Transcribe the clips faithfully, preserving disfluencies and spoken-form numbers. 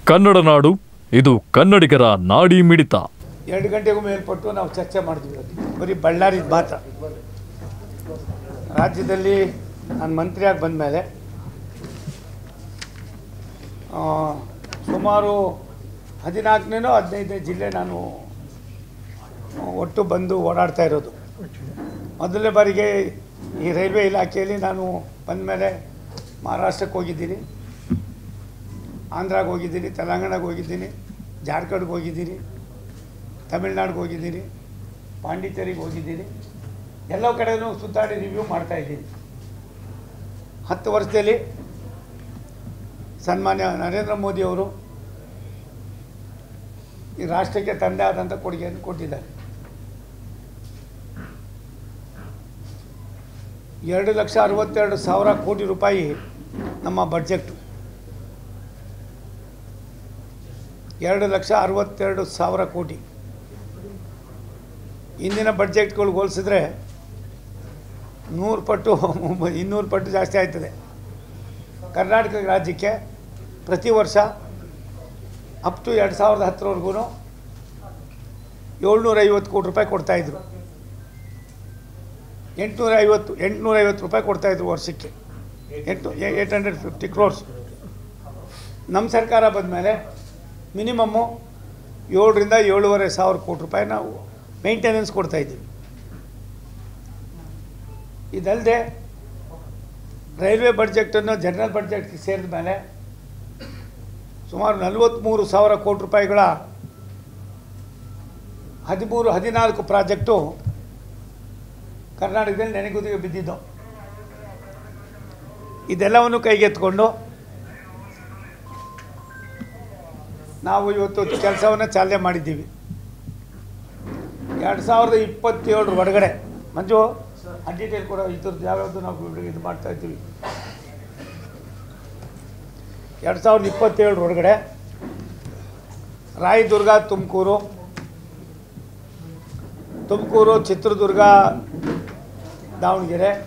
ಕನ್ನಡ ನಾಡು, ಇದು ಕನ್ನಡಿಗರ ನಾಡಿ ಮಿಡಿತ. ಎರಡು ಗಂಟೆಗೂ ಮೇಲ್ಪಟ್ಟು ನಾವು ಚರ್ಚೆ ಮಾಡಿದ್ವಿ. ಬರೀ ಬಳ್ಳಾರಿ ಮಾತ್ರ. ರಾಜ್ಯದಲ್ಲಿ ನಾನು ಮಂತ್ರಿಯಾಗಿ ಬಂದ ಮೇಲೆ ಸುಮಾರು ಹದಿನಾಲ್ಕನೇನೋ ಹದಿನೈದನೇ ಜಿಲ್ಲೆ ನಾನು ಒಟ್ಟು ಬಂದು ಓಡಾಡ್ತಾ ಇರೋದು. ಮೊದಲನೇ ಬಾರಿಗೆ ಈ ರೈಲ್ವೆ ಇಲಾಖೆಯಲ್ಲಿ ನಾನು ಬಂದ ಮೇಲೆ ಮಹಾರಾಷ್ಟ್ರಕ್ಕೆ ಹೋಗಿದ್ದೀನಿ, ಆಂಧ್ರಾಗೆ ಹೋಗಿದ್ದೀನಿ, ತೆಲಂಗಾಣಕ್ಕೆ ಹೋಗಿದ್ದೀನಿ, ಜಾರ್ಖಂಡ್ಗೆ ಹೋಗಿದ್ದೀನಿ, ತಮಿಳ್ನಾಡಿಗೆ ಹೋಗಿದ್ದೀನಿ, ಪಾಂಡಿಚೇರಿಗೆ ಹೋಗಿದ್ದೀನಿ. ಎಲ್ಲ ಕಡೆಯೂ ಸುತ್ತಾಡಿ ರಿವ್ಯೂ ಮಾಡ್ತಾಯಿದ್ದೀನಿ. ಹತ್ತು ವರ್ಷದಲ್ಲಿ ಸನ್ಮಾನ್ಯ ನರೇಂದ್ರ ಮೋದಿಯವರು ಈ ರಾಷ್ಟ್ರಕ್ಕೆ ತಂದೆ ಆದಂಥ ಕೊಡುಗೆಯನ್ನು ಕೊಟ್ಟಿದ್ದಾರೆ. ಎರಡು ಲಕ್ಷ ಅರವತ್ತೆರಡು ಸಾವಿರ ಕೋಟಿ ರೂಪಾಯಿ ನಮ್ಮ ಬಡ್ಜೆಟ್. ಎರಡು ಲಕ್ಷ ಅರವತ್ತೆರಡು ಸಾವಿರ ಕೋಟಿ ಇಂದಿನ ಬಡ್ಜೆಟ್ಗಳಿಗೆ ಹೋಲಿಸಿದ್ರೆ ನೂರು ಪಟ್ಟು ಇನ್ನೂರು ಪಟ್ಟು ಜಾಸ್ತಿ ಆಯ್ತದೆ. ಕರ್ನಾಟಕ ರಾಜ್ಯಕ್ಕೆ ಪ್ರತಿ ವರ್ಷ ಅಪ್ ಟು ಎರಡು ಸಾವಿರದ ಹತ್ತರವರೆಗೂ ಏಳ್ನೂರೈವತ್ತು ಕೋಟಿ ರೂಪಾಯಿ ಕೊಡ್ತಾಯಿದ್ರು. ಎಂಟುನೂರ ಐವತ್ತು ಎಂಟುನೂರೈವತ್ತು ರೂಪಾಯಿ ಕೊಡ್ತಾಯಿದ್ರು ವರ್ಷಕ್ಕೆ, ಎಂಟು ಏಯ್ಟ್ ಹಂಡ್ರೆಡ್ ಫಿಫ್ಟಿ ಕ್ರೋರ್ಸ್. ನಮ್ಮ ಸರ್ಕಾರ ಬಂದ ಮೇಲೆ ಮಿನಿಮಮ್ಮು ಏಳರಿಂದ ಏಳುವರೆ ಸಾವಿರ ಕೋಟಿ ರೂಪಾಯಿ ನಾವು ಮೇಂಟೆನೆನ್ಸ್ ಕೊಡ್ತಾಯಿದ್ದೀವಿ. ಇದಲ್ಲದೆ ರೈಲ್ವೆ ಬಡ್ಜೆಟನ್ನು ಜನರಲ್ ಬಡ್ಜೆಟ್ಗೆ ಸೇರಿದ ಮೇಲೆ ಸುಮಾರು ನಲವತ್ತ್ಮೂರು ಸಾವಿರ ಕೋಟಿ ರೂಪಾಯಿಗಳ ಹದಿಮೂರು ಹದಿನಾಲ್ಕು ಪ್ರಾಜೆಕ್ಟು ಕರ್ನಾಟಕದಲ್ಲಿ ನೆನೆಗುದಿಗೆ ಬಿದ್ದಿದ್ದು. ಇದೆಲ್ಲವನ್ನು ಕೈಗೆತ್ತಿಕೊಂಡು ನಾವು ಇವತ್ತು ಕೆಲಸವನ್ನು ಚಾಲನೆ ಮಾಡಿದ್ದೀವಿ. ಎರಡು ಸಾವಿರದ ಇಪ್ಪತ್ತೇಳರ ಒಳಗಡೆ ಮಂಜು ಆ ಡೀಟೇಲ್ ಕೂಡ ಇದ್ರದ್ದು ಯಾವ್ಯಾವುದು ನಾವು ಇದು ಮಾಡ್ತಾಯಿದ್ದೀವಿ. ಎರಡು ಸಾವಿರದ ಇಪ್ಪತ್ತೇಳರ ಒಳಗಡೆ ರಾಯದುರ್ಗ, ತುಮಕೂರು, ತುಮಕೂರು, ಚಿತ್ರದುರ್ಗ, ದಾವಣಗೆರೆ,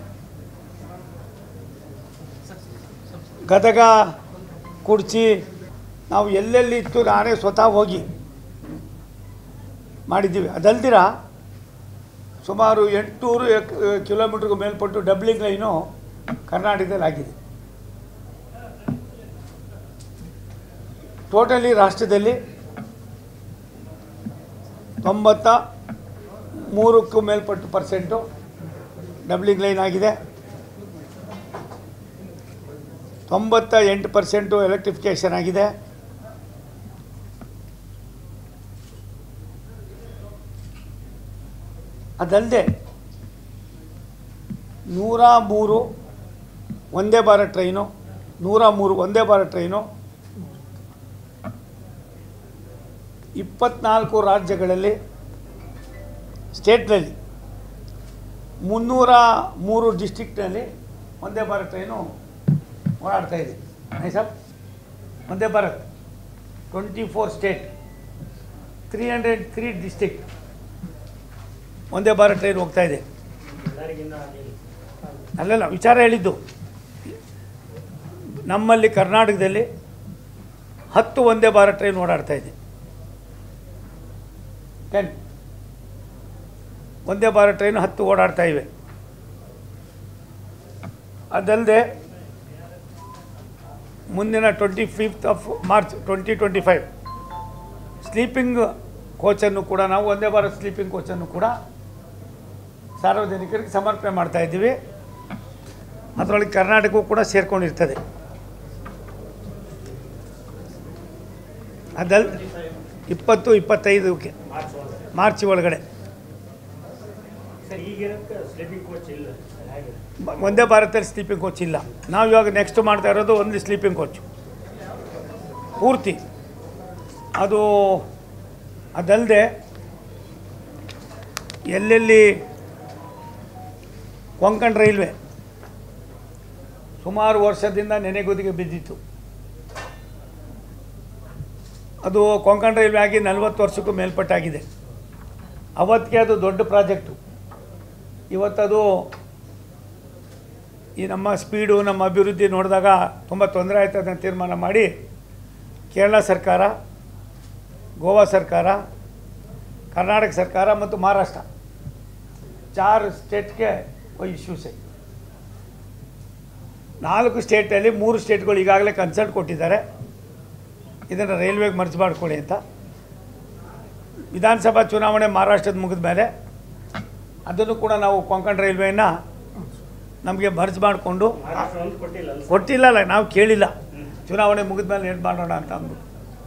ಗದಗ, ಕುಡ್ಚಿ ನಾವು ಎಲ್ಲೆಲ್ಲಿ ಇತ್ತು ನಾನೇ ಸ್ವತಃ ಹೋಗಿ ಮಾಡಿದ್ದೀವಿ. ಅದಲ್ದಿರ ಸುಮಾರು ಎಂಟುನೂರು ಕಿಲೋಮೀಟ್ರಿಗೂ ಮೇಲ್ಪಟ್ಟು ಡಬ್ಲಿಂಗ್ ಲೈನು ಕರ್ನಾಟಕದಲ್ಲಿ ಆಗಿದೆ. ಟೋಟಲಿ ರಾಷ್ಟ್ರದಲ್ಲಿ ತೊಂಬತ್ತ ಮೂರಕ್ಕೂ ಮೇಲ್ಪಟ್ಟು ಪರ್ಸೆಂಟು ಡಬ್ಲಿಂಗ್ ಲೈನ್ ಆಗಿದೆ. ತೊಂಬತ್ತ ಎಂಟು ಪರ್ಸೆಂಟು ಎಲೆಕ್ಟ್ರಿಫಿಕೇಷನ್ ಆಗಿದೆ. ಅದಲ್ಲದೆ ನೂರ ಮೂರು ಒಂದೇ ಭಾರತ್ ಟ್ರೈನು ನೂರ ಮೂರು ಒಂದೇ ಭಾರತ್ ಟ್ರೈನು ಇಪ್ಪತ್ನಾಲ್ಕು ರಾಜ್ಯಗಳಲ್ಲಿ ಸ್ಟೇಟ್ನಲ್ಲಿ ಮುನ್ನೂರ ಮೂರು ಡಿಸ್ಟಿಕ್ನಲ್ಲಿ ಒಂದೇ ಭಾರತ್ ಟ್ರೈನು ಓಡಾಡ್ತಾ ಇದೆ. ಸರ್, ಒಂದೇ Bharat twenty four state three hundred three district ಒಂದೇ ಭಾರತ್ ಟ್ರೈನ್ ಹೋಗ್ತಾ ಇದೆ. ಅಲ್ಲೆಲ್ಲ ವಿಚಾರ ಹೇಳಿದ್ದು ನಮ್ಮಲ್ಲಿ ಕರ್ನಾಟಕದಲ್ಲಿ ಹತ್ತು ಒಂದೇ ಭಾರತ್ ಟ್ರೈನ್ ಓಡಾಡ್ತಾ ಇದೆ. ಟೆನ್ ಒಂದೇ ಭಾರತ್ ಟ್ರೈನ್ ಹತ್ತು ಓಡಾಡ್ತಾ ಇವೆ. ಅದಲ್ಲದೆ ಮುಂದಿನ twenty fifth of March twenty twenty five sleeping ಕೋಚನ್ನು ಕೂಡ ನಾವು ಒಂದೇ ಭಾರತ್ ಸ್ಲೀಪಿಂಗ್ ಕೋಚನ್ನು ಕೂಡ ಸಾರ್ವಜನಿಕರಿಗೆ ಸಮರ್ಪಣೆ ಮಾಡ್ತಾಯಿದ್ದೀವಿ. ಅದರೊಳಗೆ ಕರ್ನಾಟಕವೂ ಕೂಡ ಸೇರ್ಕೊಂಡಿರ್ತದೆ. ಅದಲ್ ಇಪ್ಪತ್ತು ಇಪ್ಪತ್ತೈದಕ್ಕೆ ಮಾರ್ಚ್ ಒಳಗಡೆ ಒಂದೇ ಭಾರತದಲ್ಲಿ ಸ್ಲೀಪಿಂಗ್ ಕೋಚ್ ಇಲ್ಲ. ನಾವು ಇವಾಗ ನೆಕ್ಸ್ಟ್ ಮಾಡ್ತಾ ಇರೋದು ಒಂದು ಸ್ಲೀಪಿಂಗ್ ಕೋಚ್ ಪೂರ್ತಿ. ಅದು ಅದಲ್ಲದೆ ಎಲ್ಲೆಲ್ಲಿ ಕೊಂಕಣ್ ರೈಲ್ವೆ ಸುಮಾರು ವರ್ಷದಿಂದ ನೆನೆಗುದಿಗೆ ಬಿದ್ದಿತ್ತು. ಅದು ಕೊಂಕಣ್ ರೈಲ್ವೆ ಆಗಿ ನಲವತ್ತು ವರ್ಷಕ್ಕೂ ಮೇಲ್ಪಟ್ಟಾಗಿದೆ. ಅವತ್ತಿಗೆ ಅದು ದೊಡ್ಡ ಪ್ರಾಜೆಕ್ಟು. ಇವತ್ತದು ಈ ನಮ್ಮ ಸ್ಪೀಡು ನಮ್ಮ ಅಭಿವೃದ್ಧಿ ನೋಡಿದಾಗ ತುಂಬ ತೊಂದರೆ ಆಯ್ತದೆ ಅಂತ ತೀರ್ಮಾನ ಮಾಡಿ ಕೇರಳ ಸರ್ಕಾರ, ಗೋವಾ ಸರ್ಕಾರ, ಕರ್ನಾಟಕ ಸರ್ಕಾರ ಮತ್ತು ಮಹಾರಾಷ್ಟ್ರ ಚಾರ್ ಸ್ಟೇಟ್ಗೆ ಇಶ್ಯೂಸ್ ಐತೆ. ನಾಲ್ಕು ಸ್ಟೇಟಲ್ಲಿ ಮೂರು ಸ್ಟೇಟ್ಗಳು ಈಗಾಗಲೇ ಕನ್ಸಲ್ಟ್ ಕೊಟ್ಟಿದ್ದಾರೆ, ಇದನ್ನು ರೈಲ್ವೆಗೆ ಮರ್ಜ್ ಮಾಡ್ಕೊಳ್ಳಿ ಅಂತ. ವಿಧಾನಸಭಾ ಚುನಾವಣೆ ಮಹಾರಾಷ್ಟ್ರದ ಮುಗಿದ ಮೇಲೆ ಅದನ್ನು ಕೂಡ ನಾವು ಕೊಂಕಣ ರೈಲ್ವೆಯನ್ನು ನಮಗೆ ಮರ್ಜ್ ಮಾಡಿಕೊಂಡು ಕೊಟ್ಟಿಲ್ಲಲ್ಲ, ನಾವು ಕೇಳಿಲ್ಲ, ಚುನಾವಣೆ ಮುಗಿದ ಮೇಲೆ ಏನು ಮಾಡೋಣ ಅಂತ ಅಂದ್ಬಿಟ್ಟು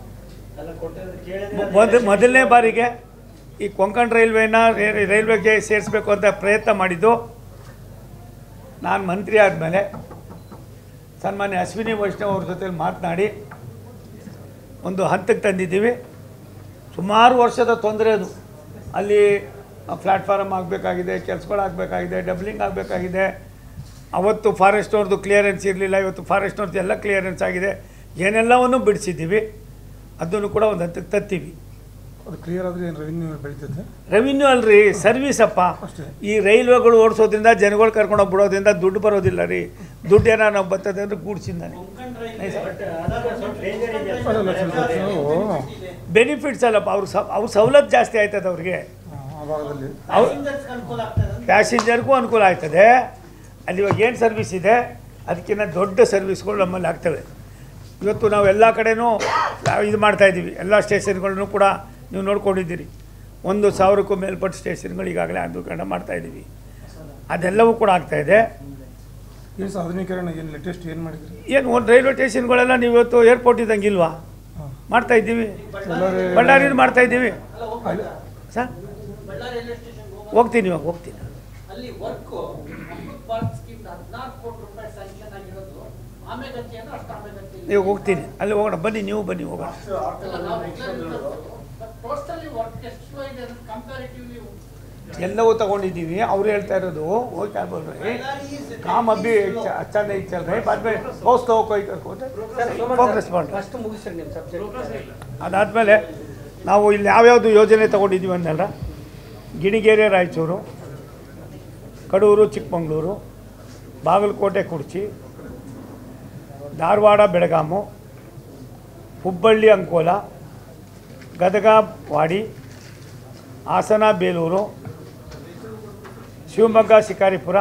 ಮೊದ ಮೊದಲನೇ ಬಾರಿಗೆ ಈ ಕೊಂಕಣ ರೈಲ್ವೆನ ರೈಲ್ವೆಗೆ ಸೇರಿಸಬೇಕು ಅಂತ ಪ್ರಯತ್ನ ಮಾಡಿದ್ದು ನಾನು ಮಂತ್ರಿ ಆದಮೇಲೆ ಸನ್ಮಾನ್ಯ ಅಶ್ವಿನಿ ವೈಷ್ಣವ್ ಅವ್ರ ಜೊತೆ ಮಾತನಾಡಿ ಒಂದು ಹಂತಕ್ಕೆ ತಂದಿದ್ದೀವಿ. ಸುಮಾರು ವರ್ಷದ ತೊಂದರೆ ಅದು. ಅಲ್ಲಿ ಪ್ಲ್ಯಾಟ್ಫಾರ್ಮ್ ಆಗಬೇಕಾಗಿದೆ, ಕೆಲಸಗಳಾಗಬೇಕಾಗಿದೆ, ಡಬ್ಲಿಂಗ್ ಆಗಬೇಕಾಗಿದೆ. ಅವತ್ತು ಫಾರೆಸ್ಟ್ನವ್ರದ್ದು ಕ್ಲಿಯರೆನ್ಸ್ ಇರಲಿಲ್ಲ, ಇವತ್ತು ಫಾರೆಸ್ಟ್ನವ್ರದ್ದು ಎಲ್ಲ ಕ್ಲಿಯರೆನ್ಸ್ ಆಗಿದೆ. ಏನೆಲ್ಲವನ್ನು ಬಿಡಿಸಿದ್ದೀವಿ, ಅದನ್ನು ಕೂಡ ಒಂದು ಹಂತಕ್ಕೆ ತರ್ತೀವಿ. ಅದು ಕ್ಲಿಯರ್ ಆದರೆ ಏನು ರೆವಿನ್ಯೂ ಬೆಳೀತದೆ? ರೆವಿನ್ಯೂ ಅಲ್ರಿ, ಸರ್ವಿಸಪ್ಪ. ಈ ರೈಲ್ವೆಗಳು ಓಡಿಸೋದ್ರಿಂದ ಜನಗಳು ಕರ್ಕೊಂಡೋಗಿ ಬಿಡೋದ್ರಿಂದ ದುಡ್ಡು ಬರೋದಿಲ್ಲ ರೀ. ದುಡ್ಡು ಏನಾರು ನಾವು ಬರ್ತದೆ ಅಂದರೆ ಕೂಡಿಸಿದ್ದಾನೆ ಬೆನಿಫಿಟ್ಸ್ ಅಲ್ಲಪ್ಪ. ಅವ್ರು ಸ ಅವ್ರ ಸವಲತ್ತು ಜಾಸ್ತಿ ಆಯ್ತದೆ ಅವ್ರಿಗೆ, ಪ್ಯಾಸೆಂಜರ್ಗೂ ಅನುಕೂಲ ಆಯ್ತದೆ. ಅಲ್ಲಿ ಇವಾಗ ಏನು ಸರ್ವಿಸ್ ಇದೆ ಅದಕ್ಕಿಂತ ದೊಡ್ಡ ಸರ್ವಿಸ್ಗಳು ನಮ್ಮಲ್ಲಿ ಆಗ್ತವೆ. ಇವತ್ತು ನಾವು ಎಲ್ಲ ಕಡೆನೂ ಇದು ಮಾಡ್ತಾಯಿದ್ದೀವಿ. ಎಲ್ಲ ಸ್ಟೇಷನ್ಗಳನ್ನು ಕೂಡ ನೀವು ನೋಡ್ಕೊಂಡಿದ್ದೀರಿ. ಒಂದು ಸಾವಿರಕ್ಕೂ ಮೇಲ್ಪಟ್ಟ ಸ್ಟೇಷನ್ಗಳು ಈಗಾಗಲೇ ಆಧುನೀಕರಣ ಮಾಡ್ತಾಯಿದ್ದೀವಿ. ಅದೆಲ್ಲವೂ ಕೂಡ ಆಗ್ತಾಯಿದೆ. ಏನು ಆಧುನೀಕರಣ ಏನು ಲೇಟೆಸ್ಟ್ ಏನು ಮಾಡಿದ್ರಿ? ಏನು ಒಂದು ರೈಲ್ವೆ ಸ್ಟೇಷನ್ಗಳೆಲ್ಲ ನೀವು ಇವತ್ತು ಏರ್ಪೋರ್ಟ್ ಇದ್ದಂಗೆ ಇಲ್ವಾ? ಮಾಡ್ತಾಯಿದ್ದೀವಿ. ಬಳ್ಳಾರಿಯಲ್ಲಿ ಮಾಡ್ತಾಯಿದ್ದೀವಿ ಸರ್. ಹೋಗ್ತೀನಿ ಇವಾಗ ಹೋಗ್ತೀನಿ ನೀವು ಹೋಗ್ತೀನಿ ಅಲ್ಲಿ ಹೋಗೋಣ. ಬನ್ನಿ, ನೀವು ಬನ್ನಿ, ಹೋಗೋಣ. ಎಲ್ಲವೂ ತಗೊಂಡಿದ್ದೀವಿ. ಅವ್ರು ಹೇಳ್ತಾ ಇರೋದು ಹೋಗಿ ಆಗ್ಬೋದ್ರಿ ಕಾಮ್ ಅಬ್ಬಿ ಅಚ್ಚಾ ನೈ ಚಲ್ ರಹೆ ಬಾದ್ ಮೇ ದೋಸ್ತ ಹೋಗಿ ಪ್ರೋಗ್ರೆಸ್ ಮಾಡಿ. ಅದಾದಮೇಲೆ ನಾವು ಇಲ್ಲಿ ಯಾವ್ಯಾವುದು ಯೋಜನೆ ತಗೊಂಡಿದ್ದೀವಿ ಅಂದಲ್ಲ, ಗಿಣಿಗೇರಿ ರಾಯಚೂರು, ಕಡೂರು ಚಿಕ್ಕಮಗಳೂರು, ಬಾಗಲಕೋಟೆ ಕುರ್ಚಿ, ಧಾರವಾಡ ಬೆಳಗಾಮು, ಹುಬ್ಬಳ್ಳಿ ಅಂಕೋಲ, ಗದಗ ವಾಡಿ, ಹಾಸನ ಬೇಲೂರು, ಶಿವಮೊಗ್ಗ ಶಿಕಾರಿಪುರ,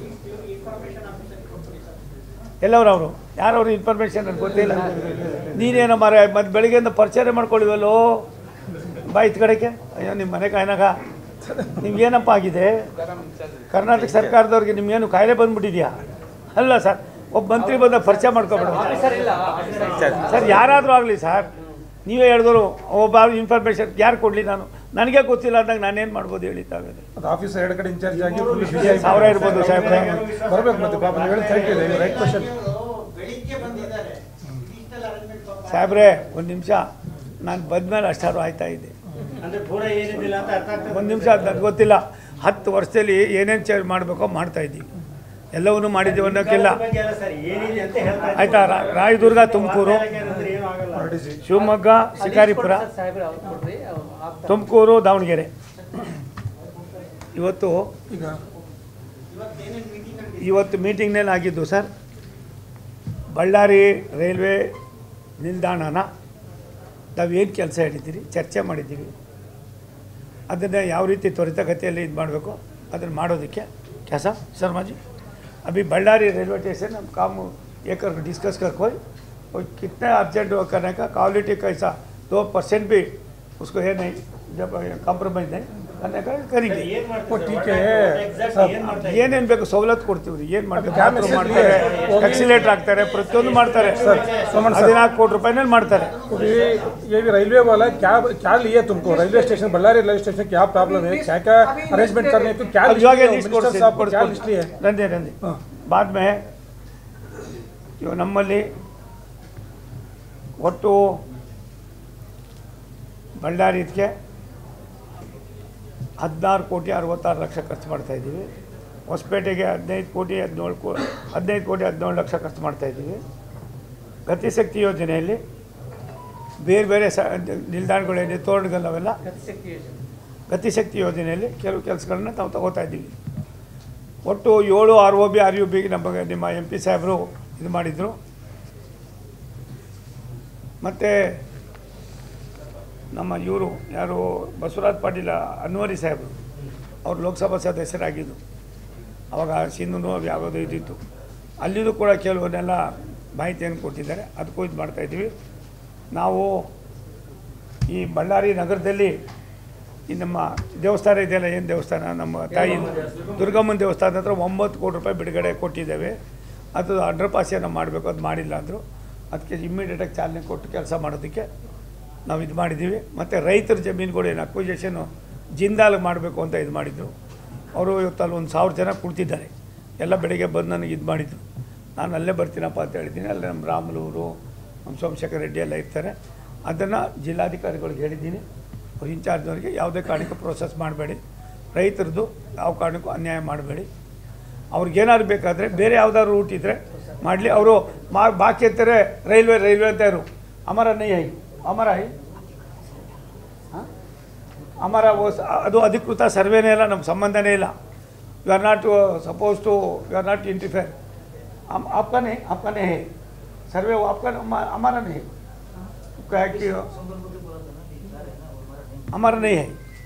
ಎಲ್ಲವರವರು ಯಾರವರು ಇನ್ಫಾರ್ಮೇಷನ್ ನನಗೆ ಗೊತ್ತಿಲ್ಲ. ನೀನೇನೋ ಮರ ಮತ್ತು ಬೆಳಿಗ್ಗೆಯಿಂದ ಪರಿಚಯ ಮಾಡ್ಕೊಳ್ಳಿವಲ್ಲೋ ಬಾಯ್ತು ಕಡೆಗೆ. ಅಯ್ಯೋ ನಿಮ್ಮ ಮನೆ ಕಾಯ್ನಾಗ ನಿಮ್ಗೇನಪ್ಪ ಆಗಿದೆ? ಕರ್ನಾಟಕ ಸರ್ಕಾರದವ್ರಿಗೆ ನಿಮ್ಗೇನು ಕಾಯಿಲೆ ಬಂದುಬಿಟ್ಟಿದೆಯಾ? ಅಲ್ಲ ಸರ್, ಒಬ್ಬ ಮಂತ್ರಿ ಬಂದ ಪರಿಚಯ ಮಾಡ್ಕೊಬೇಡ ಸರ್. ಯಾರಾದರೂ ಆಗಲಿ ಸರ್, ನೀವೇ ಹೇಳಿದ್ರು ಒಬ್ಬ ಇನ್ಫಾರ್ಮೇಷನ್ ಯಾರು ಕೊಡಲಿ? ನಾನು ನನಗೆ ಗೊತ್ತಿಲ್ಲ ಅಂದಾಗ ನಾನೇನು ಮಾಡ್ಬೋದು ಹೇಳಿ? ತಾವೇ ಆಫೀಸ್ ಎರಡು ಕಡೆ ಇನ್ಚಾರ್ಜ್ ಆಗಿ ಸಾವಿರ ಇರ್ಬೋದು ಸಾಹೇಬ್ರೆ, ಬರಬೇಕು. ಮತ್ತೆ ಪಾಪ ನೀವು ಹೇಳಿ ರೈಟ್ ಕ್ವಶನ್ ಸಾಹೇಬ್ರೆ. ಒಂದು ನಿಮಿಷ, ನಾನು ಬಂದಮೇಲೆ ಅಷ್ಟಾರು ಆಯ್ತಾ ಇದೆ. ಒಂದು ನಿಮಿಷ, ಅದು ನನಗೆ ಗೊತ್ತಿಲ್ಲ. ಹತ್ತು ವರ್ಷದಲ್ಲಿ ಏನೇನು ಚೇಂಜ್ ಮಾಡಬೇಕೋ ಮಾಡ್ತಾಯಿದ್ದೀವಿ. ಎಲ್ಲವನ್ನೂ ಮಾಡಿದ್ದೀವಿ ಅನ್ನೋಕ್ಕಿಲ್ಲ. ಆಯಿತಾ? ರಾಯದುರ್ಗ, ತುಮಕೂರು, ಶಿವಮೊಗ್ಗ, ಶಿಕಾರಿಪುರ, ತುಮಕೂರು, ದಾವಣಗೆರೆ. ಇವತ್ತು ಈಗ ಇವತ್ತು ಮೀಟಿಂಗ್ನಲ್ಲಿ ಆಗಿದ್ದು ಸರ್, ಬಳ್ಳಾರಿ ರೈಲ್ವೆ ನಿಲ್ದಾಣನ ನಾವೇನು ಕೆಲಸ ಹೇಳಿದ್ದೀರಿ ಚರ್ಚೆ ಮಾಡಿದ್ದೀವಿ. ಅದನ್ನು ಯಾವ ರೀತಿ ತ್ವರಿತಗತಿಯಲ್ಲಿ ಇದು ಮಾಡಬೇಕು ಅದನ್ನು ಮಾಡೋದಕ್ಕೆ ಕೆಲಸ ಶರ್ಮಾಜಿ. अभी बल्लारी रेलवे स्टेशन हम काम ये कर डिस्कस कर कोई और कितना अर्जेंट करने का क्वालिटी कैसा दो परसेंट भी उसको है नहीं, जब ಕಾಂಪ್ರಮೈಸ್ नहीं करने का करेंगे. ठीक है ಏನೇನು ಬೇಕು ಸವಲತ್ತು ಕೊಡ್ತೀವಿ. ಏನು ಮಾಡ್ತಾರೆ? ಮಾಡ್ತಾರೆ, ಎಕ್ಸಿಲೇಟರ್ ಹಾಕ್ತಾರೆ, ಪ್ರತಿಯೊಂದು ಮಾಡ್ತಾರೆ. ಹದಿನಾಲ್ಕು ಕೋಟಿ ರೂಪಾಯಿನಲ್ಲಿ ಮಾಡ್ತಾರೆ. ये भी रेलवे वाला क्या क्या लिए तुमको? Railway station Ballari railway station क्या प्रॉब्लम है, क्या क्या अरेंजमेंट करने को क्या लिस्ट लिए? ರಂದೇ ರಂದೇ ಬಾದ್ ಮೇ ಇವು ನಮ್ಮಲ್ಲಿ ಒಟ್ಟು ಬಳ್ಳಾರಿ ಇದಕ್ಕೆ ಹದಿನಾರು ಕೋಟಿ ಅರವತ್ತಾರು ಲಕ್ಷ ಖರ್ಚು ಮಾಡ್ತಾಯಿದ್ದೀವಿ. ಹೊಸಪೇಟೆಗೆ ಹದಿನೈದು ಕೋಟಿ ಹದಿನೇಳು ಕೋ ಹದಿನೈದು ಕೋಟಿ ಹದಿನೇಳು ಲಕ್ಷ ಖರ್ಚು ಮಾಡ್ತಾಯಿದ್ದೀವಿ. ಗತಿಶಕ್ತಿ ಯೋಜನೆಯಲ್ಲಿ ಬೇರೆ ಬೇರೆ ಸ ನಿಲ್ದಾಣಗಳೇನಿದೆ ತೋರಣಗಲ್ಲವೆಲ್ಲ ಗತಿಶಕ್ತಿ ಯೋಜನೆಯಲ್ಲಿ ಕೆಲವು ಕೆಲಸಗಳನ್ನ ನಾವು ತಗೋತಾ ಇದ್ದೀವಿ. ಒಟ್ಟು ಏಳು R O B R U ಬಿಗೆ ನಮಗೆ ನಿಮ್ಮ ಎಂ ಪಿ ಸಾಹೇಬರು ಇದು ಮಾಡಿದರು. ಮತ್ತು ನಮ್ಮ ಇವರು ಯಾರು ಬಸವರಾಜ ಪಾಟೀಲ ಅನ್ವರಿ ಸಾಹೇಬರು ಅವ್ರು ಲೋಕಸಭಾ ಸದಸ್ಯರಾಗಿದ್ದು ಅವಾಗ ಸಿಂಧುನು ಯಾವುದೋ ಇದ್ದಿತ್ತು, ಅಲ್ಲಿಯೂ ಕೂಡ ಕೆಲವನ್ನೆಲ್ಲ ಮಾಹಿತಿಯನ್ನು ಕೊಟ್ಟಿದ್ದಾರೆ. ಅದಕ್ಕೂ ಇದು ಮಾಡ್ತಾಯಿದ್ದೀವಿ. ನಾವು ಈ ಬಳ್ಳಾರಿ ನಗರದಲ್ಲಿ ಈ ನಮ್ಮ ದೇವಸ್ಥಾನ ಇದೆಯಲ್ಲ, ಏನು ದೇವಸ್ಥಾನ, ನಮ್ಮ ತಾಯಿ ದುರ್ಗಮ್ಮನ ದೇವಸ್ಥಾನದ ಹತ್ರ ಒಂಬತ್ತು ಕೋಟಿ ರೂಪಾಯಿ ಬಿಡುಗಡೆ ಕೊಟ್ಟಿದ್ದೇವೆ. ಅದು ಅಂಡರ್ ಪಾಸ್ ಏನೋ ಮಾಡಬೇಕು, ಅದು ಮಾಡಿಲ್ಲ ಅಂದರು. ಅದಕ್ಕೆ ಇಮ್ಮಿಡಿಯೇಟಾಗಿ ಚಾಲನೆ ಕೊಟ್ಟು ಕೆಲಸ ಮಾಡೋದಕ್ಕೆ ನಾವು ಇದು ಮಾಡಿದ್ದೀವಿ. ಮತ್ತು ರೈತರ ಜಮೀನುಗಳು ಏನು ಅಕ್ವಿಜೇಷನು ಜಿಂದಾಲ್ ಮಾಡಬೇಕು ಅಂತ ಇದು ಮಾಡಿದ್ರು. ಅವರು ಇವತ್ತಲ್ಲಿ ಒಂದು ಸಾವಿರ ಜನ ಕುಳಿತಿದ್ದಾರೆ. ಎಲ್ಲ ಬೆಳಿಗ್ಗೆ ಬಂದು ನನಗೆ ಇದು ಮಾಡಿದ್ರು. ನಾನು ಅಲ್ಲೇ ಬರ್ತೀನಪ್ಪ ಅಂತ ಹೇಳಿದ್ದೀನಿ. ಅಲ್ಲಿ ನಮ್ಮ ರಾಮುಲೂರು, ನಮ್ಮ ಸೋಮಶೇಖರ್ ರೆಡ್ಡಿ ಎಲ್ಲ ಇರ್ತಾರೆ. ಅದನ್ನು ಜಿಲ್ಲಾಧಿಕಾರಿಗಳಿಗೆ ಹೇಳಿದ್ದೀನಿ. ಅವ್ರು ಇನ್ಚಾರ್ಜ್ನವ್ರಿಗೆ ಯಾವುದೇ ಕಾರಣಕ್ಕೂ ಪ್ರೋಸೆಸ್ ಮಾಡಬೇಡಿ, ರೈತರದ್ದು ಯಾವ ಕಾರಣಕ್ಕೂ ಅನ್ಯಾಯ ಮಾಡಬೇಡಿ. ಅವ್ರಿಗೇನಾದ್ರು ಬೇಕಾದರೆ ಬೇರೆ ಯಾವುದಾದ್ರು ರೂಟ್ ಇದ್ದರೆ ಮಾಡಲಿ. ಅವರು ಮಾ ಬಾಕಿ ಅಂತಾರೆ ರೈಲ್ವೆ ರೈಲ್ವೆ ಅಂತ ಇರು ಅಮರ ನೈ ಹೈ ಅಮರ ಹೈ ಅಮರ ಅದು ಅಧಿಕೃತ ಸರ್ವೇನೇ ಇಲ್ಲ, ನಮ್ಮ ಸಂಬಂಧನೇ ಇಲ್ಲ. You are not suppose to you are not interfere. आपका नहीं आपका नहीं है सर्वे, वो आपका हमारा नहीं है, क्या कि हमारा नहीं है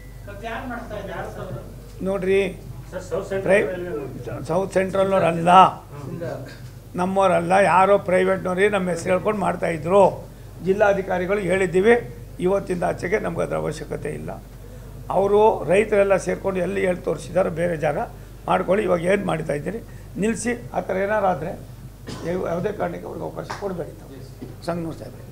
ನೋಡ್ರಿ. ಪ್ರೈ ಸೌತ್ ಸೆಂಟ್ರಲ್ನವ್ರಲ್ಲ, ನಮ್ಮವರಲ್ಲ, ಯಾರೋ ಪ್ರೈವೇಟ್ನವ್ರಿಗೆ ನಮ್ಮ ಹೆಸರು ಹೇಳ್ಕೊಂಡು ಮಾಡ್ತಾಯಿದ್ರು. ಜಿಲ್ಲಾಧಿಕಾರಿಗಳು ಹೇಳಿದ್ದೀವಿ, ಇವತ್ತಿಂದ ಆಚೆಗೆ ನಮ್ಗೆ ಅದರ ಅವಶ್ಯಕತೆ ಇಲ್ಲ. ಅವರು ರೈತರೆಲ್ಲ ಸೇರಿಕೊಂಡು ಎಲ್ಲಿ ಹೇಳಿ ತೋರಿಸಿದಾರೋ ಬೇರೆ ಜಾಗ ಮಾಡ್ಕೊಳ್ಳಿ. ಇವಾಗ ಏನು ಮಾಡ್ತಾ ಇದ್ದೀರಿ ನಿಲ್ಲಿಸಿ. ಆ ಥರ ಏನಾರು ಆದರೆ ಯಾವುದೇ ಕಾರಣಕ್ಕೆ ಅವ್ರಿಗೆ ಅವಕಾಶ ಕೊಡಬೇಡಿ ಸಂಘನೂರು ಸಾಹೇಬ್ರೆ.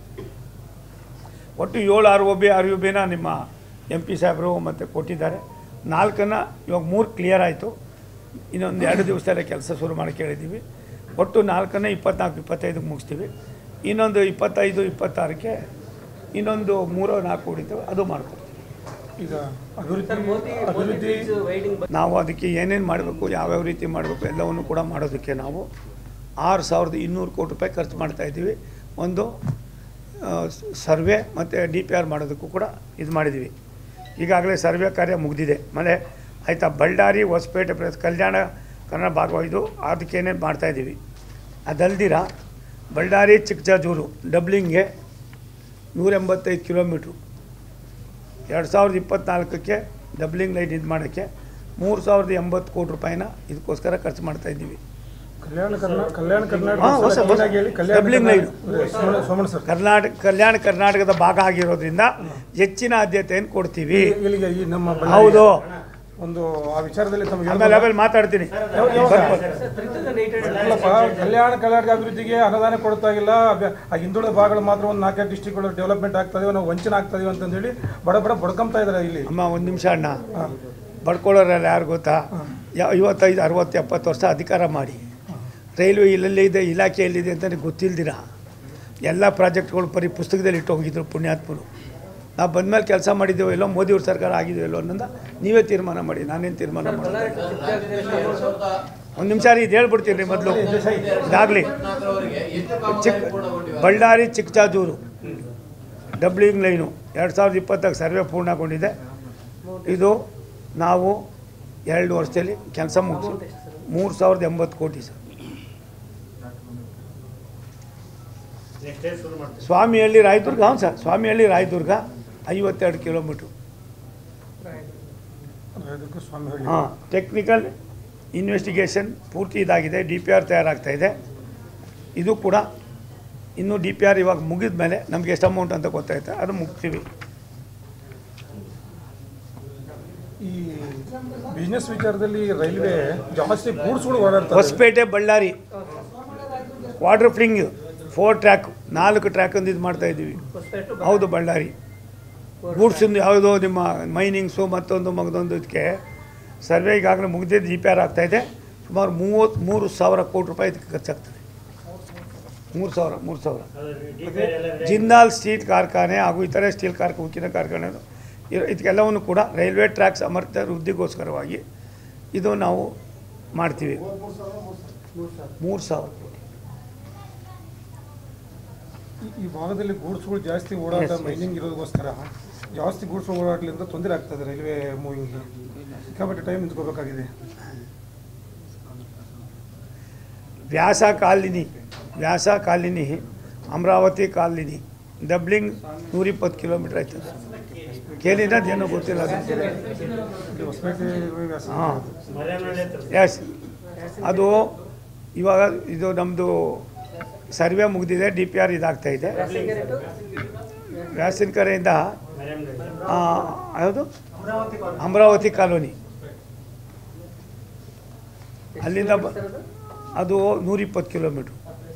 ಒಟ್ಟು ಏಳು R O B R U ಬಿನ ನಿಮ್ಮ ಎಂ ಪಿ ಸಾಹೇಬರು ಮತ್ತು ಕೊಟ್ಟಿದ್ದಾರೆ. ನಾಲ್ಕನ್ನು ಇವಾಗ ಮೂರು ಕ್ಲಿಯರ್ ಆಯಿತು. ಇನ್ನೊಂದು ಎರಡು ದಿವಸದಲ್ಲೇ ಕೆಲಸ ಶುರು ಮಾಡಿ ಕೇಳಿದ್ದೀವಿ. ಒಟ್ಟು ನಾಲ್ಕನ್ನು ಇಪ್ಪತ್ನಾಲ್ಕು ಇಪ್ಪತ್ತೈದಕ್ಕೆ ಮುಗಿಸ್ತೀವಿ. ಇನ್ನೊಂದು ಇಪ್ಪತ್ತೈದು ಇಪ್ಪತ್ತಾರಕ್ಕೆ ಇನ್ನೊಂದು ಮೂರೋ ನಾಲ್ಕು ಉಳಿತವೆ, ಅದು ಮಾಡ್ಕೊಡ್ತೀವಿ. ಈಗ ಅಭಿವೃದ್ಧಿ ಅಭಿವೃದ್ಧಿ ನಾವು ಅದಕ್ಕೆ ಏನೇನು ಮಾಡಬೇಕು, ಯಾವ್ಯಾವ ರೀತಿ ಮಾಡಬೇಕು ಎಲ್ಲವನ್ನು ಕೂಡ ಮಾಡೋದಕ್ಕೆ ನಾವು ಆರು ಸಾವಿರದ ಇನ್ನೂರು ಕೋಟಿ ರೂಪಾಯಿ ಖರ್ಚು ಮಾಡ್ತಾಯಿದ್ದೀವಿ. ಒಂದು ಸರ್ವೆ ಮತ್ತು ಡಿ ಪಿ ಆರ್ ಮಾಡೋದಕ್ಕೂ ಕೂಡ ಇದು ಮಾಡಿದ್ದೀವಿ. ಈಗಾಗಲೇ ಸರ್ವೆ ಕಾರ್ಯ ಮುಗಿದಿದೆ. ಆಮೇಲೆ ಆಯಿತಾ, ಬಳ್ಳಾರಿ ಹೊಸಪೇಟೆ ಪ್ಲಸ್ ಕಲ್ಯಾಣ ಕನ್ನಡ ಭಾಗವಾಗಿದ್ದು ಅದಕ್ಕೇನೇನು ಮಾಡ್ತಾಯಿದ್ದೀವಿ. ಅದಲ್ದಿರ ಬಳ್ಳಾರಿ ಚಿಕ್ಕಜಾಜೂರು ಡಬ್ಲಿಂಗ್ಗೆ ನೂರ ಎಂಬತ್ತೈದು ಕಿಲೋಮೀಟ್ರು ಎರಡು ಸಾವಿರದ ಇಪ್ಪತ್ತ್ನಾಲ್ಕಕ್ಕೆ ಡಬ್ಲಿಂಗ್ ಲೈನ್ ಇದು ಮಾಡೋಕ್ಕೆ ಮೂರು ಸಾವಿರದ ಎಂಬತ್ತು ಕೋಟಿ ರೂಪಾಯಿನ ಇದಕ್ಕೋಸ್ಕರ ಖರ್ಚು ಮಾಡ್ತಾಯಿದ್ದೀವಿ. ಕಲ್ಯಾಣ ಕಲ್ಯಾಣ ಕರ್ನಾಟಕ ಡಬ್ಲಿಂಗ್ ಲೈನು ಕರ್ನಾಟಕ ಕಲ್ಯಾಣ ಕರ್ನಾಟಕದ ಭಾಗ ಆಗಿರೋದ್ರಿಂದ ಹೆಚ್ಚಿನ ಆದ್ಯತೆಯನ್ನು ಕೊಡ್ತೀವಿ. ಹೌದು, ಒಂದು ಆ ವಿಚಾರದಲ್ಲಿ ಆಮೇಲೆ ಆಮೇಲೆ ಮಾತಾಡ್ತೀನಿ. ಕಲ್ಯಾಣ ಕರ್ನಾಟಕ ಅಭಿವೃದ್ಧಿಗೆ ಅನುದಾನ ಕೊಡ್ತಾ ಇಲ್ಲ. ಆ ಹಿಂದುಳಿದ ಭಾಗಗಳು ಮಾತ್ರ ಒಂದು ನಾಲ್ಕೈದು ಡಿಸ್ಟ್ರಿಕ್ಗಳು ಡೆವಲಪ್ಮೆಂಟ್ ಆಗ್ತಾ ಇದೀವಿ, ನಾವು ವಂಚನೆ ಆಗ್ತಾ ಇದೀವಿ ಅಂತಂದೇಳಿ ಬಡ ಬಡ ಬಡ್ಕೊಂತಾ ಇದ್ದಾರೆ ಇಲ್ಲಿ. ಅಮ್ಮ ಒಂದು ನಿಮಿಷ ಅಣ್ಣ, ಬಡ್ಕೊಳ್ಳೋರಲ್ಲ ಯಾರು ಗೊತ್ತಾ? ಐವತ್ತೈದು ಅರವತ್ತು ಎಪ್ಪತ್ತು ವರ್ಷ ಅಧಿಕಾರ ಮಾಡಿ ರೈಲ್ವೆ ಇಲ್ಲಲ್ಲೇ ಇದೆ, ಇಲಾಖೆ ಎಲ್ಲಿದೆ ಅಂತ ಗೊತ್ತಿಲ್ದಿರ ಎಲ್ಲ ಪ್ರಾಜೆಕ್ಟ್ಗಳು ಬರೀ ಪುಸ್ತಕದಲ್ಲಿ ಇಟ್ಟು ಹೋಗಿದ್ರು ಪುಣ್ಯಾತ್ಮರು. ನಾವು ಬಂದಮೇಲೆ ಕೆಲಸ ಮಾಡಿದ್ದೇವೆ ಎಲ್ಲೋ ಮೋದಿಯವ್ರ ಸರ್ಕಾರ ಆಗಿದೆಯಲ್ಲೋ ಅನ್ನೋದ ನೀವೇ ತೀರ್ಮಾನ ಮಾಡಿ, ನಾನೇನು ತೀರ್ಮಾನ ಮಾಡೋದು. ಒಂದು ನಿಮಿಷ ರೀ, ಇದು ಹೇಳ್ಬಿಡ್ತೀನಿ ರೀ ಮೊದಲು. ಇದಾಗಲಿ ಚಿಕ್ಕ ಬಳ್ಳಾರಿ ಚಿಕ್ಕಜಾಜೂರು ಡಬ್ಲಿಂಗ್ ಲೈನು ಎರಡು ಸಾವಿರದ ಇಪ್ಪತ್ತಕ್ಕೆ ಸರ್ವೆ ಪೂರ್ಣಗೊಂಡಿದೆ. ಇದು ನಾವು ಎರಡು ವರ್ಷದಲ್ಲಿ ಕೆಲಸ ಮುಗಿಸಿ ಮೂರು ಸಾವಿರದ ಎಂಬತ್ತು ಕೋಟಿ ಸರ್. ಸ್ವಾಮಿಹಳ್ಳಿ ರಾಯದುರ್ಗ, ಹಾಂ ಸರ್, ಸ್ವಾಮಿಹಳ್ಳಿ ರಾಯದುರ್ಗ ಐವತ್ತೆರಡು ಕಿಲೋಮೀಟ್ರು. ಹಾಂ, ಟೆಕ್ನಿಕಲ್ ಇನ್ವೆಸ್ಟಿಗೇಷನ್ ಪೂರ್ತಿ ಇದಾಗಿದೆ. ಡಿ ಪಿ ಆರ್ ತಯಾರಾಗ್ತಾಯಿದೆ. ಇದು ಕೂಡ ಇನ್ನೂ ಡಿ ಪಿ ಆರ್ ಇವಾಗ ಮುಗಿದ ಮೇಲೆ ನಮಗೆ ಎಷ್ಟು ಅಮೌಂಟ್ ಅಂತ ಗೊತ್ತಾಯ್ತು, ಅದು ಮುಗ್ತೀವಿ. ಈ ಬಿಸ್ನೆಸ್ ವಿಚಾರದಲ್ಲಿ ರೈಲ್ವೆ ಜಾಸ್ತಿ ಗೂಡ್ಸ್ಗಳು ಓಡಾಡ್ತಾರೆ. Hospet Bellary quadrupling four track ನಾಲ್ಕು ಟ್ರ್ಯಾಕ್ ಒಂದು ಇದು ಮಾಡ್ತಾಯಿದ್ದೀವಿ. ಹೌದು, ಬಳ್ಳಾರಿ ಗೂಡ್ಸಿಂದು ಯಾವುದೋ ನಿಮ್ಮ ಮೈನಿಂಗ್ಸು ಮತ್ತೊಂದು ಮಗದೊಂದು ಇದಕ್ಕೆ ಸರ್ವೆ ಈಗಾಗಲೇ ಮುಗಿದಿದ್ದು ಜಿ ಪಿ ಆರ್ ಆಗ್ತಾಯಿದೆ. ಸುಮಾರು ಮೂವತ್ತ್ಮೂರು ಸಾವಿರ ಕೋಟಿ ರೂಪಾಯಿ ಇದಕ್ಕೆ ಖರ್ಚಾಗ್ತದೆ. ಮೂರು ಸಾವಿರ ಮೂರು ಸಾವಿರ ಜಿಂದಾಲ್ ಸ್ಟೀಲ್ ಕಾರ್ಖಾನೆ ಹಾಗೂ ಇತರೆ ಸ್ಟೀಲ್ ಕಾರ್ಖಾನೆ ಉಕ್ಕಿನ ಕಾರ್ಖಾನೆ ಇದಕ್ಕೆಲ್ಲವನ್ನು ಕೂಡ ರೈಲ್ವೆ ಟ್ರ್ಯಾಕ್ ಸಾಮರ್ಥ್ಯ ವೃದ್ಧಿಗೋಸ್ಕರವಾಗಿ ಇದು ನಾವು ಮಾಡ್ತೀವಿ. ಮೂರು ಸಾವಿರ ಕೋಟಿ. ಈ ಭಾಗದಲ್ಲಿ ಗೂಡ್ಸ್ಗಳು ಜಾಸ್ತಿ ಓಡಾಟ ಮೈನಿಂಗ್ ಇರೋದಕ್ಕೋಸ್ಕರ ಜಾಸ್ತಿ ಗೂಡ್ಸ್ಗಳು ಓಡಾಟದಿಂದ ತೊಂದರೆ ಆಗ್ತದೆ ರೈಲ್ವೆ ಮೂವಿಂಗ್ಗೆ. ಸಿಕ್ಕಾಪಟ್ಟೆ ಟೈಮ್ ನಿಂತ್ಕೋಬೇಕಾಗಿದೆ. Vyasa colony Vyasa colony Amaravati colony doubling ನೂರಿಪ್ಪತ್ತು ಕಿಲೋಮೀಟ್ರ್ ಆಯ್ತದೆ. ಕೇಳಿದ ಏನೋ ಗೊತ್ತಿಲ್ಲ ಅದು. ಇಲ್ಲಿ ಹೊಸಪೇಟೆ ವ್ಯಾಸ ಹಾಂ ಎಸ್, ಅದು ಇವಾಗ ಇದು ನಮ್ಮದು ಸರ್ವೆ ಮುಗಿದಿದೆ, ಡಿ ಪಿ ಆರ್ ಇದಾಗ್ತಾಯಿದೆ. ವ್ಯಾಸನಕೆರೆಯಿಂದ ಯಾವುದು ಅಮರಾವತಿ ಕಾಲೋನಿ ಅಲ್ಲಿಂದ ಬ ಅದು ನೂರಿಪ್ಪತ್ತು ಕಿಲೋಮೀಟ್ರು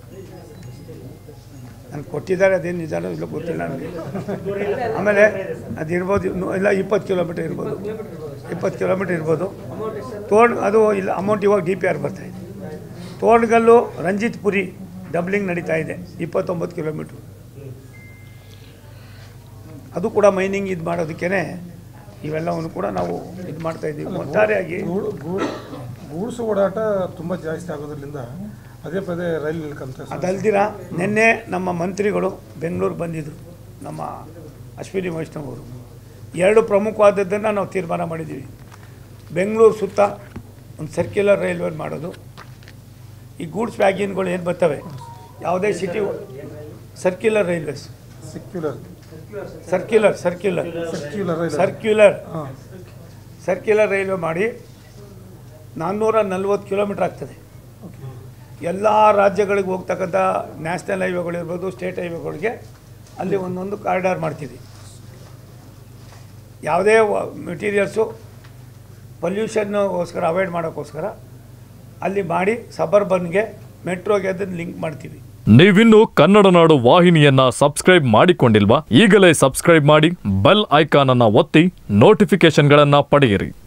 ನನಗೆ ಕೊಟ್ಟಿದ್ದಾರೆ. ಅದೇನು ನಿಜಾನೋ ಇಲ್ಲ ಗೊತ್ತಿಲ್ಲ ನನಗೆ. ಆಮೇಲೆ ಅದು ಇರ್ಬೋದು ನೂ- ಇಲ್ಲ ಇಪ್ಪತ್ತು ಕಿಲೋಮೀಟ್ರ್ ಇರ್ಬೋದು, ಇಪ್ಪತ್ತು ಕಿಲೋಮೀಟ್ರ್ ಇರ್ಬೋದು. ತೋರ್ಣ ಅದು ಇಲ್ಲ ಅಮೌಂಟ್ ಇವಾಗ ಡಿ ಪಿ ಆರ್ ಬರ್ತಾಯಿದೆ. ತೋರ್ಣಗಲ್ಲು ರಂಜಿತ್ ಪುರಿ ಡಬ್ಲಿಂಗ್ ನಡೀತಾ ಇದೆ, ಇಪ್ಪತ್ತೊಂಬತ್ತು ಕಿಲೋಮೀಟ್ರು. ಅದು ಕೂಡ ಮೈನಿಂಗ್ ಇದು ಮಾಡೋದಕ್ಕೇ ಇವೆಲ್ಲವನ್ನು ಕೂಡ ನಾವು ಇದು ಮಾಡ್ತಾಯಿದ್ದೀವಿ. ಒಟ್ಟಾರೆಯಾಗಿ ಗೂಡು ಗೂಡು ಗೂಡ್ಸು ಓಡಾಟ ತುಂಬ ಜಾಸ್ತಿ ಆಗೋದ್ರಿಂದ ಪದೇ ಪದೇ ರೈಲು ನಿಲ್ಕಂತ ಅದಲ್ದಿರ ನಿನ್ನೆ ನಮ್ಮ ಮಂತ್ರಿಗಳು ಬೆಂಗಳೂರು ಬಂದಿದ್ದರು, ನಮ್ಮ ಅಶ್ವಿನಿ ವೈಷ್ಣವ್ ಅವರು. ಎರಡು ಪ್ರಮುಖವಾದದ್ದನ್ನು ನಾವು ತೀರ್ಮಾನ ಮಾಡಿದ್ದೀವಿ. ಬೆಂಗಳೂರು ಸುತ್ತ ಒಂದು ಸರ್ಕ್ಯುಲರ್ ರೈಲ್ವೆ ಮಾಡೋದು. ಈ ಗೂಡ್ಸ್ ವ್ಯಾಗಿನ್ಗಳು ಏನು ಬರ್ತವೆ ಯಾವುದೇ city, circular railways, secular circular circular circular rail circular ಹಾಂ ಸರ್ಕ್ಯುಲರ್ ರೈಲ್ವೆ ಮಾಡಿ ನಾನ್ನೂರ ನಲ್ವತ್ತು ಕಿಲೋಮೀಟ್ರ್ ಆಗ್ತದೆ. ಎಲ್ಲ ರಾಜ್ಯಗಳಿಗೆ ಹೋಗ್ತಕ್ಕಂಥ ನ್ಯಾಷನಲ್ ಹೈವೇಗಳಿರ್ಬೋದು, ಸ್ಟೇಟ್ ಹೈವೇಗಳಿಗೆ ಅಲ್ಲಿ ಒಂದೊಂದು ಕಾರಿಡಾರ್ ಮಾಡ್ತೀವಿ. ಯಾವುದೇ ಮೆಟೀರಿಯಲ್ಸು ಪೊಲ್ಯೂಷನ್ಗೋಸ್ಕರ ಅವಾಯ್ಡ್ ಮಾಡೋಕ್ಕೋಸ್ಕರ ಅಲ್ಲಿ ಮಾಡಿ ಸಬರ್ಬನ್ಗೆ ಮೆಟ್ರೋಗೆ ಅದನ್ನು ಲಿಂಕ್ ಮಾಡ್ತೀವಿ. ನೀವಿನ್ನು ಕನ್ನಡ ನಾಡು ವಾಹಿನಿಯನ್ನ ಸಬ್ಸ್ಕ್ರೈಬ್ ಮಾಡಿಕೊಂಡಿಲ್ವಾ? ಈಗಲೇ ಸಬ್ಸ್ಕ್ರೈಬ್ ಮಾಡಿ, ಬೆಲ್ ಐಕಾನ್ ಅನ್ನ ಒತ್ತಿ ನೋಟಿಫಿಕೇಶನ್ಗಳನ್ನ ಪಡೆಯಿರಿ.